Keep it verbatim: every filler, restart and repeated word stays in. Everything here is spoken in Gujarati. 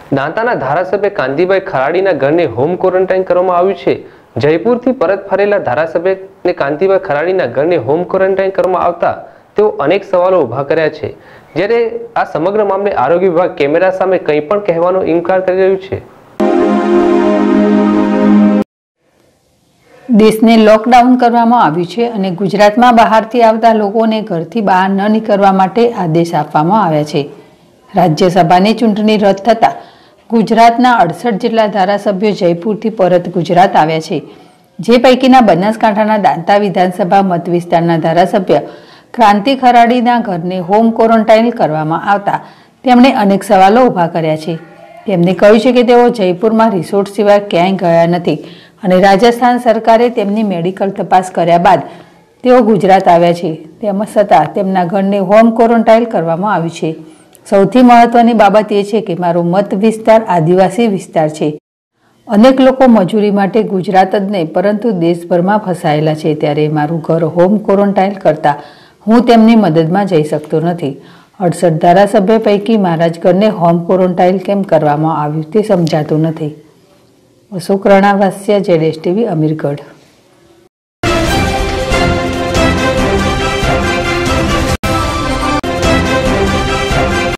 દાંતાના ધારાસભ્ય કાંતિભાઈ ખરાડીના ઘરને હોમ ક્વોરન્ટાઇન કરવામાં આવ્યું છે। જયપુરથી પરત ફરેલા ધારાસભ્યને કાંતિભાઈ ખરાડીના ઘરને હોમ ક્વોરન્ટાઇન કરવામાં આવતા તેઓ અનેક સવાલો ઊભા કર્યા છે। જ્યારે આ સમગ્ર મામલે આરોગ્ય વિભાગ કેમેરા સામે કંઈ પણ કહેવાનો ઇનકાર કરી રહ્યું છે। દેશને લોકડાઉન કરવામાં આવ્યું છે અને ગુજરાતમાં બહારથી આવતા લોકોને ઘરથી બહાર ન નીકળવા માટે આદેશ આપવામાં આવ્યા છે। રાજ્યસભાની ચૂંટણી રદ થતાં ગુજરાતના અડસઠ જેટલા ધારાસભ્યો જયપુરથી પરત ગુજરાત આવ્યા છે, જે પૈકીના બનાસકાંઠાના દાંતા વિધાનસભા મત વિસ્તારના ધારાસભ્ય ક્રાંતિ ખરાડીના ઘરને હોમ ક્વોરન્ટાઇન કરવામાં આવતા તેમણે અનેક સવાલો ઊભા કર્યા છે। તેમણે કહ્યું છે કે તેઓ જયપુરમાં રિસોર્ટ સિવાય ક્યાંય ગયા નથી અને રાજસ્થાન સરકારે તેમની મેડિકલ તપાસ કર્યા બાદ તેઓ ગુજરાત આવ્યા છે। તેમ છતાં તેમના ઘરને હોમ ક્વોરન્ટાઇન કરવામાં આવ્યું છે। સૌથી મહત્વની બાબત એ છે કે મારો મત વિસ્તાર આદિવાસી વિસ્તાર છે। અનેક લોકો મજૂરી માટે ગુજરાત જ નહીં પરંતુ દેશભરમાં ફસાયેલા છે, ત્યારે મારું ઘર હોમ ક્વોરન્ટાઇન કરતા હું તેમની મદદમાં જઈ શકતો નથી। અડસઠ ધારાસભ્ય પૈકી મારા જ ઘરને હોમ ક્વોરન્ટાઇન કેમ કરવામાં આવ્યું તે સમજાતું નથી। અશોક રણાવાસિયા, જેડેશ ટીવી, અમીરગઢ।